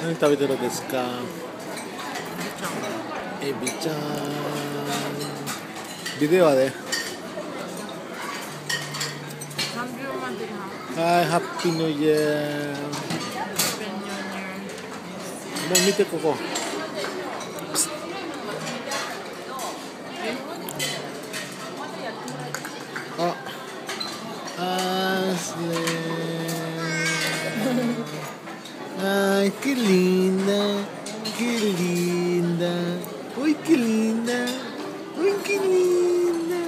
何食べてるですか？エビちゃん。ビデオはね。はい、ハッピーニューイヤー。もう見てここ。Ay, qué linda, qué linda, uy, qué linda, uy, qué linda.